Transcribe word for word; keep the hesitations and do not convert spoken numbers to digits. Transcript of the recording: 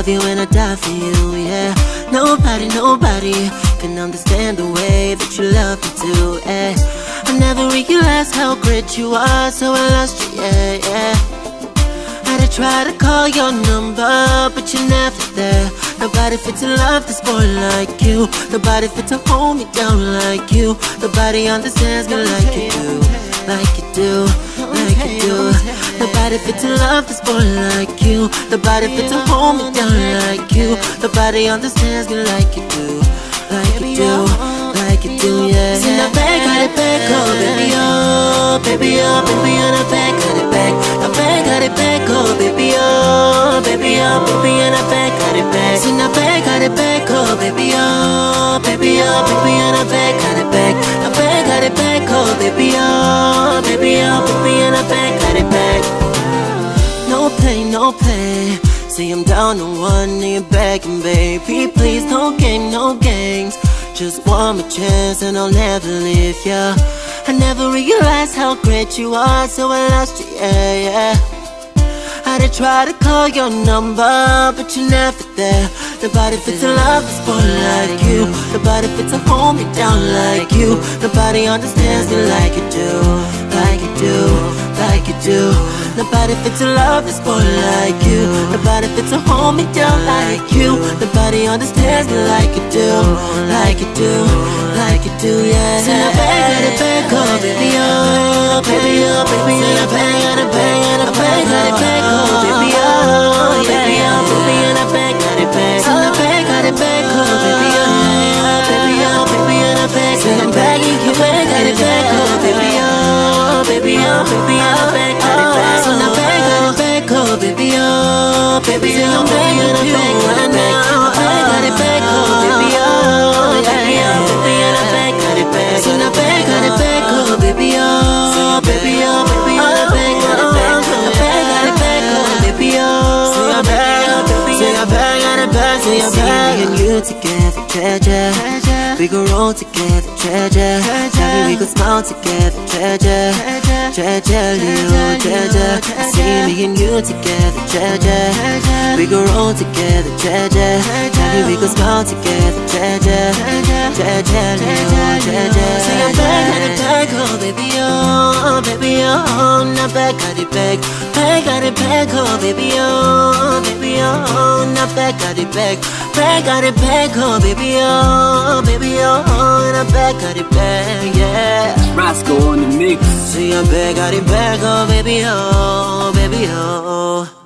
love you and I die for you, yeah. Nobody, nobody can understand the way that you love me too, yeah. I never realized how great you are, so I lost you, yeah, yeah. Had to try to call your number, but you're never there. Nobody fit to love this boy like you. Nobody fit to hold me down like you. Nobody understands me like you do, like you do, like you do. Nobody fit to love this boy like you. Nobody fit to hold me down like you. Nobody understands me like you do, like you do, like you do, yeah. See now back, got it back, oh baby, oh baby, oh baby, and I back, got it back. I back, got it back, oh baby, oh baby, oh baby, and I back, got it back. See now back, got it back, oh baby, oh baby, oh baby, and I back, got it back. I back, got it back, oh baby, oh baby, oh baby, and I back, got it back. No pain, no pain. See I'm down to one knee begging, baby, please, no game, no games. Just one more chance and I'll never leave ya. I never realized how great you are, so I lost you, yeah, yeah. I did try to call your number, but you're never there. Nobody fit to love this boy like you. Nobody fit to hold me down like you. Nobody understands me like you do, like you do, like you do. Nobody fit to love this boy like you. Nobody fit to hold me down like you. Nobody understands me like you do, like you do, like you do, yeah. So now bang, got it back, oh baby, oh baby, oh baby, and I bang, got it bang, and I bang, got it back, oh baby, oh baby, oh baby, and I bang, got it back. So now bang, got it back, oh baby, oh baby, oh baby, and I bang, got it back. You bang, got it back, oh baby, oh baby, oh baby, and I bang, got it back. So now bang, got it back, oh baby, oh baby, oh baby, and I bang, got it back. I got it back, oh baby, oh baby, oh baby, and I bang, got it back. So now bang, got it back, oh baby, oh baby, oh baby, and I bang, got it back. I bang, got it back, oh baby, oh say I bang, say I bang, got it back, say I bang. Me and you together, treasure. We go roll together, treasure. Tell me we could smile together, treasure. Treasure, little treasure. I see me and you together, treasure. We go roll together, treasure. Tell me we could smile together, treasure. Treasure, little treasure. Say I'm back, got it back, oh baby, oh baby, oh. Now back, got it back. Back, got it back, oh baby, oh baby, oh. Now back, got it back. Back, got it back, oh baby, oh baby, oh. And I back, got it back, yeah. Roscoe on the mix. See I'm back, got it back, oh baby, oh baby, oh.